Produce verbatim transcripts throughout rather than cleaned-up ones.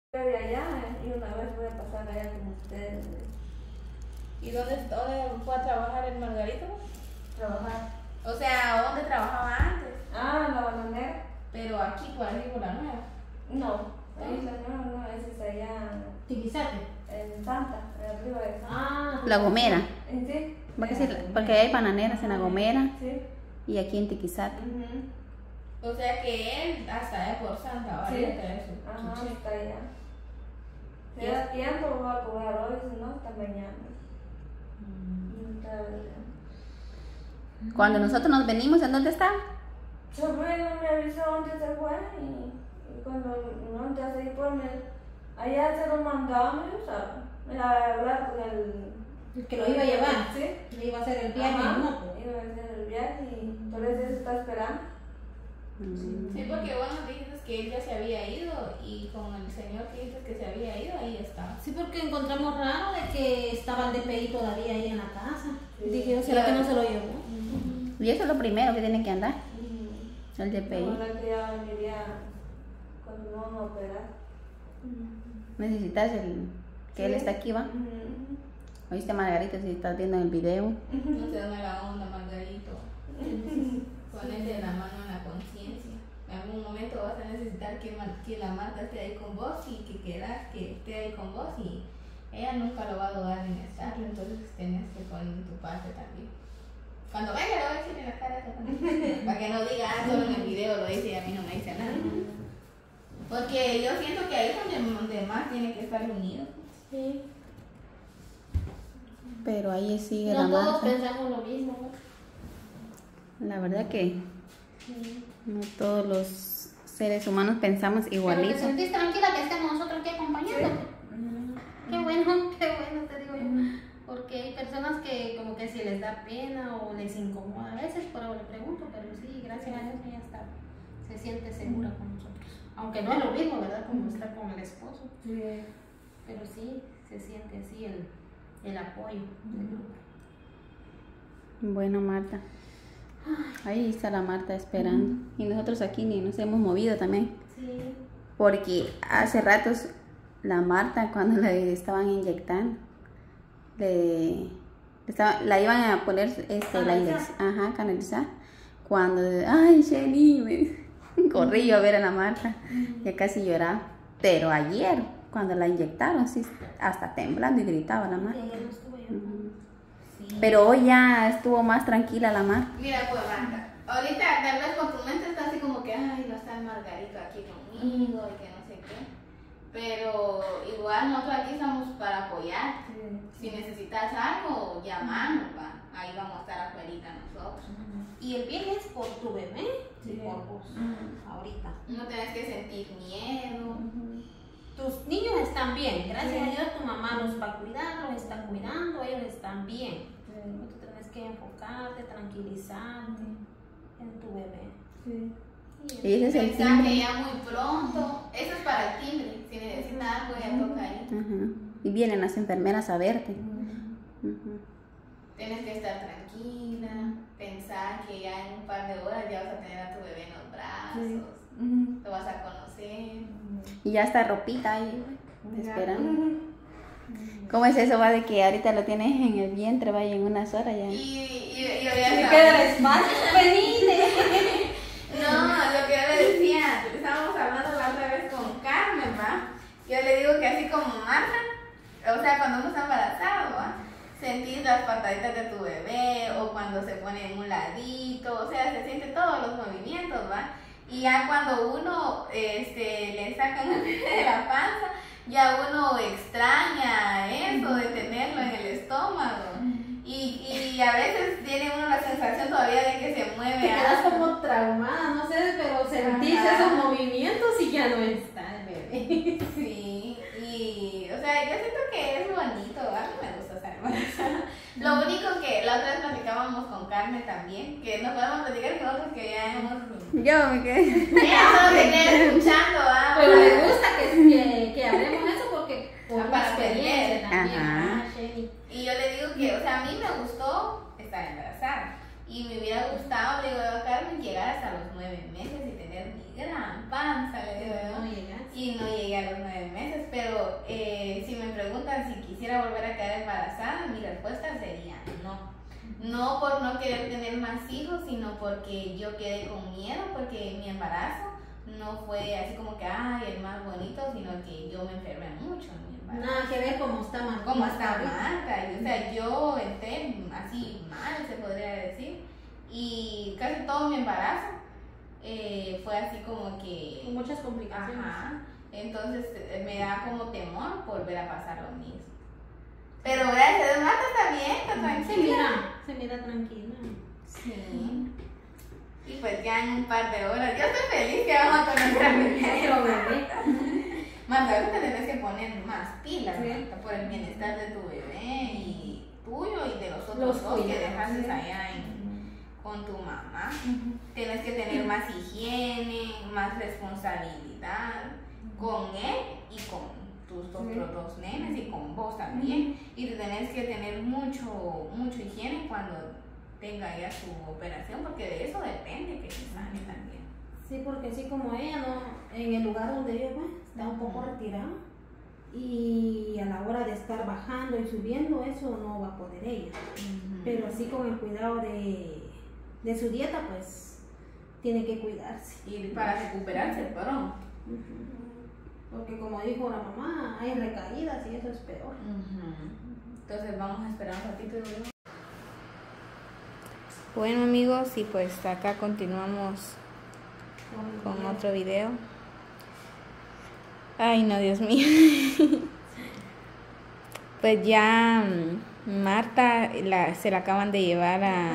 de allá y una vez voy a pasar allá con ustedes. ¿Y dónde, dónde fue a trabajar el Margarito? Trabajar. O sea, ¿dónde trabajaba antes? Ah, en la bananera. Pero aquí, por aquí, por la nueva. No, ahí la nueva no, ese es allá Tiquizate. en Santa, arriba de Santa. Ah, La Gomera. ¿En sí? Porque, sí, porque hay bananeras en La Gomera Sí. y aquí en Tiquizate. Uh-huh. O sea que él hasta allá por Santa, ¿vale? Sí. Eso. Ajá, Sí. está allá. Si ¿Y da es- tiempo, voy a comer hoy, si no, hasta mañana. Mm. Está bien. Cuando nosotros nos venimos, ¿en dónde estaba? Sobre no me avisó dónde se fue y, y cuando no te hace por mí, allá se lo mandamos, o sea, a hablar con el el que lo iba a llevar. Sí. Le iba a hacer el viaje Ajá, en moto. iba a hacer el viaje y entonces él se está esperando. Mm. Sí, porque bueno, dijiste que él ya se había ido y con el señor que dices que se había ido, ahí estaba. Sí, porque encontramos raro de que estaba el D P I todavía ahí en la casa. Sí. Dije, ¿será que no se lo llevó? Y eso es lo primero que tiene que andar, Y el D P I. ahora que ya veniría cuando lo vamos a operar. Necesitas el que él Sí. está aquí, ¿va? Ujú. ¿Oíste, Margarita, si estás viendo el video? No se dame la onda, Margarito. Ponete la mano en la conciencia. En algún momento vas a necesitar que, Mar- que la Marta esté ahí con vos y que quieras que esté ahí con vos y ella nunca lo va a dudar en estar, entonces tenés que poner tu parte también. Cuando venga le voy a decir en la cara para que no diga, ah, solo en el video lo dice y a mí no me dice nada. Porque yo siento que ahí es donde, donde más tiene que estar unido. Sí. Pero ahí sigue No la todos Marta. pensamos lo mismo, ¿no? La verdad que Sí. no todos los seres humanos pensamos Pero te igualito. sentís tranquila que estemos nosotros aquí acompañándote. Qué bueno, qué bueno, te digo yo. Porque hay personas que como que si les da pena o les incomoda a veces, por eso le pregunto, pero sí, gracias a Dios ella está, se siente segura con nosotros. Aunque no es lo mismo, ¿verdad? Como estar con el esposo. Sí. Pero sí, se siente así el, el apoyo del grupo. Bueno, Marta. Ahí está la Marta esperando. Y nosotros aquí ni nos hemos movido también. Sí. Porque hace ratos la Marta, cuando la estaban inyectando, le, le estaba- la iban a poner este, la Canalizar. inyección, ajá, canalizar. Cuando, ay, Jenny, me corrí yo a ver a la Marta, ya casi lloraba. Pero ayer, cuando la inyectaron, sí, hasta temblando y gritaba la Y Marta. ayer no estuve yo. Ujú. Sí. Pero hoy ya estuvo más tranquila la Marta. Mira, pues Marta, ahorita tal vez con tu mente está así como que, ay, no está el Margarito aquí conmigo y que no sé qué. Pero igual nosotros aquí estamos para apoyar. Si necesitas algo, llamanos, va. Ahí vamos a estar afuera nosotros. Y el bien es por tu bebé y Sí. por vos, ahorita. No tenés que sentir miedo. Tus niños están bien, gracias Sí. a Dios tu mamá los va a cuidar, los está cuidando, ellos están bien. Tú tienes que enfocarte, tranquilizarte en tu bebé. Sí. Y ese es el Pensá que timbre. ya muy pronto. Eso es para el timbre. Si necesitas algo, ya toca ahí. Ajá. Y vienen las enfermeras a verte. Ujú. Tienes que estar tranquila. Pensar que ya en un par de horas ya vas a tener a tu bebé en los brazos. Ujú. Lo vas a conocer. Y ya está ropita ahí, te Ya. esperando. ¿Cómo es eso, va, de que ahorita lo tienes en el vientre, vaya, en unas horas ya? Y, y, y yo Me ya queda sabía. el espacio, venite. No, lo que yo le decía, estábamos hablando la otra vez con Carmen, ¿va? Yo le digo que así como Marta, o sea, cuando uno está embarazado, ¿va? Sentís las pataditas de tu bebé o cuando se pone en un ladito, o sea, se siente todos los movimientos, ¿va? Y ya cuando uno este, le sacan el bebé de la panza, ya uno extraña eso de tenerlo en el estómago. Y, y a veces tiene uno la sensación todavía de que se mueve. Te quedas algo. como traumada, no sé, pero sentís Ajá. esos movimientos y ya no está el bebé. Sí, y o sea, yo siento que es bonito, a mí me gusta estar embarazada. Lo único que la otra vez platicábamos con Carmen también, que nos podemos platicar con otros que ya hemos... Yo me quedé. Ella solo se queda escuchando, ¿ah? Pero me gusta que, que, que hablemos eso porque por Ah, para experiencia aprender. también. Ajá. Ah, Jenny. Y yo le digo que, o sea, a mí me gustó estar embarazada. Y me hubiera gustado, le digo a Carmen, llegar hasta los nueve meses y tener mi gran panza, le digo yo. No llegas. Y no llegué a los nueve meses Pero eh, si me preguntan si quisiera volver a quedar embarazada, mi respuesta sería no. No por no querer tener más hijos, sino porque yo quedé con miedo, porque mi embarazo no fue así como que, ay, el más bonito, sino que yo me enfermé mucho en mi embarazo. Nada que ver cómo está Marta. Cómo está Marta. O sea, yo entré así mal, se podría decir. Y casi todo mi embarazo eh, fue así como que... Con muchas complicaciones. Ajá. Entonces eh, me da como temor volver a pasar lo mismo. Pero gracias a Dios, Marta está bien, está Se tranquila. mira, se mira tranquila. Sí. Y pues ya en un par de horas, yo estoy feliz que vamos a conocer a mi Otro bebé. Marta, ahorita tienes que poner más pilas, Sí. Marta, por el bienestar de tu bebé y tuyo y de los otros Los dos que cuidados, dejaste sí. allá en, con tu mamá. Tienes que tener más higiene, más responsabilidad con él y con tus otros Sí. dos nenes y con vos también. Y te tenés que tener mucho, mucho higiene cuando tenga ya su operación, porque de eso depende que se sane también. Sí, porque así como ella, no, en el lugar donde vive, pues, está un poco retirada. Y a la hora de estar bajando y subiendo, eso no va a poder ella. Pero así con el cuidado de, de su dieta, pues, tiene que cuidarse. Y para recuperarse pronto. Ujú. Porque como dijo la mamá, hay recaídas y eso es peor. Entonces vamos a esperar un ratito y volvemos. Bueno amigos, y pues acá continuamos con otro video. Ay no, Dios mío. Pues ya mm, Marta la, se la acaban de llevar a,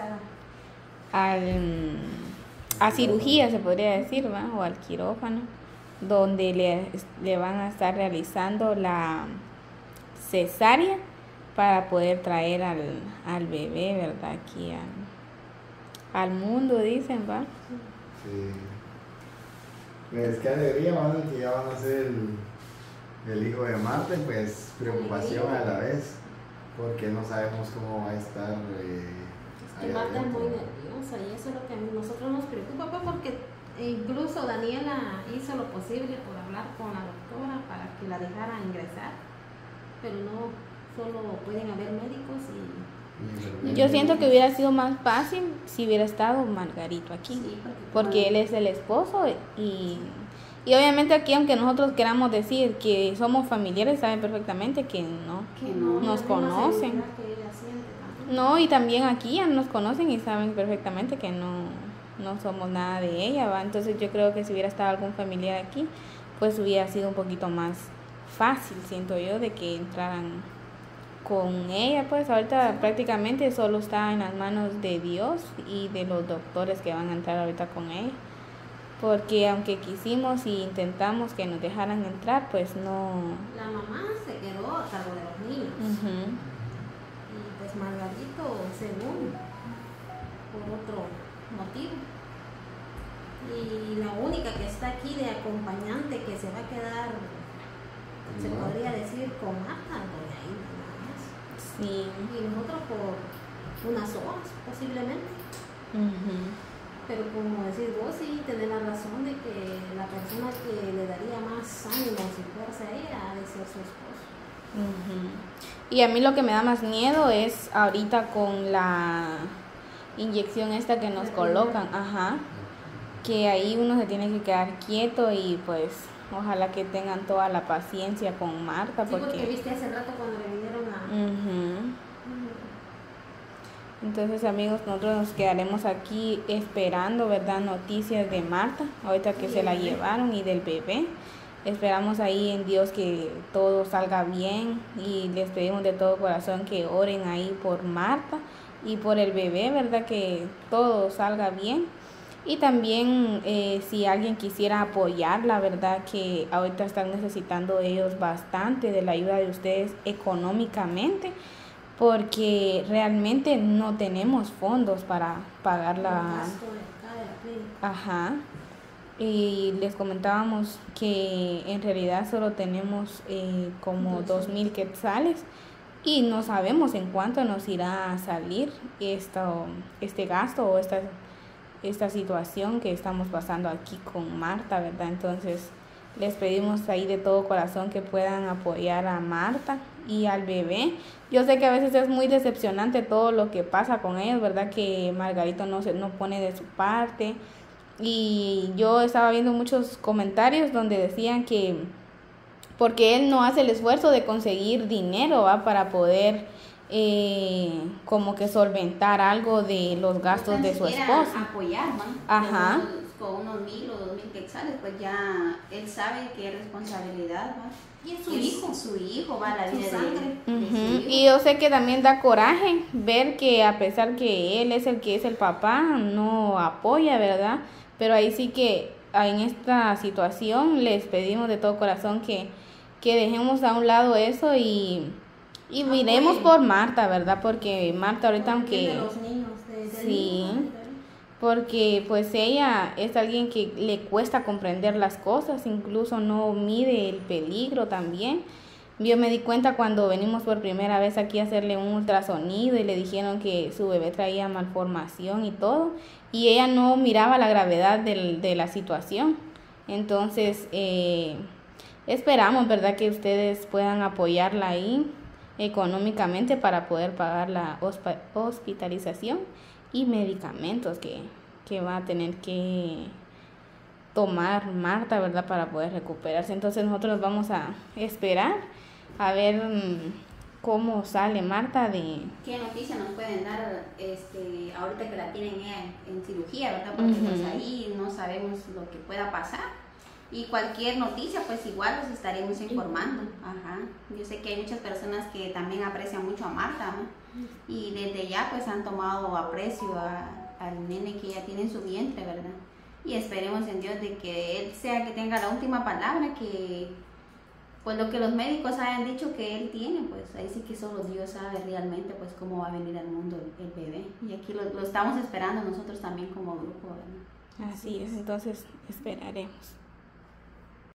al, a cirugía, se podría decir, ¿va? O al quirófano, donde le, le van a estar realizando la cesárea para poder traer al, al bebé, ¿verdad? Aquí al, al mundo, dicen, ¿va? Sí. Pues qué alegría, más de que ya van a ser el, el hijo de Marta, y pues preocupación a la vez, porque no sabemos cómo va a estar. Eh, Que allá Marta es muy adentro. nerviosa y eso es lo que a nosotros nos preocupa, pues, porque incluso Daniela hizo lo posible por hablar con la doctora para que la dejara ingresar, pero no, solo pueden haber médicos y... Yo siento que hubiera sido más fácil si hubiera estado Margarito aquí, Sí, porque él es el esposo y, y obviamente aquí, aunque nosotros queramos decir que somos familiares, saben perfectamente que no. que no, nos la misma conocen. seguridad que ella siente también. No, y también aquí ya nos conocen y saben perfectamente que no, no somos nada de ella, ¿va? Entonces yo creo que si hubiera estado algún familiar aquí, pues hubiera sido un poquito más fácil, siento yo, de que entraran con ella. Pues ahorita prácticamente solo está en las manos de Dios y de los doctores que van a entrar ahorita con ella, porque aunque quisimos y intentamos que nos dejaran entrar, pues no. La mamá se quedó a cargo de los niños. Ujú. Y pues Margarito, según, por otro motivo. Y la única que está aquí de acompañante que se va a quedar, se Marta. podría decir, con Marta, doña Hilda, nada más. Sí. Y nosotros por unas horas, posiblemente. Ujú. Pero como decís vos, sí, tenés la razón de que la persona que le daría más ánimos y fuerza a ella ha de ser su esposo. Ujú. Y a mí lo que me da más miedo es ahorita con la inyección esta que nos La colocan, ajá, que ahí uno se tiene que quedar quieto y pues ojalá que tengan toda la paciencia con Marta, Sí, porque porque... viste hace rato cuando le vinieron a... Ujú. Entonces amigos, nosotros nos quedaremos aquí esperando, ¿verdad? Noticias de Marta, ahorita que Y se el la bebé. llevaron, y del bebé. Esperamos ahí en Dios que todo salga bien y les pedimos de todo corazón que oren ahí por Marta y por el bebé, ¿verdad? Que todo salga bien. Y también eh, si alguien quisiera apoyarla, ¿verdad? Que ahorita están necesitando ellos bastante de la ayuda de ustedes económicamente, porque realmente no tenemos fondos para pagar el la... gasto de acá de la clínica. Ajá. Y les comentábamos que en realidad solo tenemos eh, como dos mil quetzales y no sabemos en cuánto nos irá a salir esto, este gasto o esta, esta situación que estamos pasando aquí con Marta, ¿verdad? Entonces les pedimos ahí de todo corazón que puedan apoyar a Marta y al bebé. Yo sé que a veces es muy decepcionante todo lo que pasa con ellos, ¿verdad? Que Margarito no se no pone de su parte. Y yo estaba viendo muchos comentarios donde decían que porque él no hace el esfuerzo de conseguir dinero, ¿va? Para poder eh, como que solventar algo de los gastos de su esposa. Apoyar, ¿no? Ajá. Con unos mil o dos mil quetzales, pues ya él sabe que es responsabilidad, ¿va? Y es su Es hijo. Su hijo, va, la Su vida de, sangre. de su Ujú. hijo. Y yo sé que también da coraje ver que a pesar que él es el que es el papá, no apoya, ¿verdad? Pero ahí sí que en esta situación les pedimos de todo corazón que, que dejemos a un lado eso y, y miremos por Marta, ¿verdad? Porque Marta ahorita aunque... De los niños, de, del Sí. niño. Porque pues ella es alguien que le cuesta comprender las cosas, incluso no mide el peligro también. Yo me di cuenta cuando venimos por primera vez aquí a hacerle un ultrasonido y le dijeron que su bebé traía malformación y todo, y ella no miraba la gravedad del, de la situación. Entonces, eh, esperamos, ¿verdad?, que ustedes puedan apoyarla ahí económicamente para poder pagar la hospa- hospitalización y medicamentos que, que va a tener que tomar Marta, ¿verdad?, para poder recuperarse. Entonces nosotros vamos a esperar a ver mm, cómo sale Marta de... ¿Qué noticia nos pueden dar este, ahorita que la tienen ella en cirugía, ¿verdad? Porque Ujú. pues ahí no sabemos lo que pueda pasar. Y cualquier noticia, pues igual los estaremos informando. Ajá. Yo sé que hay muchas personas que también aprecian mucho a Marta, ¿no? Y desde ya pues han tomado aprecio a, al nene que ella tiene en su vientre, ¿verdad? Y esperemos en Dios de que él sea que tenga la última palabra, que pues lo que los médicos hayan dicho que él tiene, pues ahí sí que solo Dios sabe realmente pues cómo va a venir al mundo el, el bebé. Y aquí lo, lo estamos esperando nosotros también como grupo, ¿verdad? Así es, entonces esperaremos.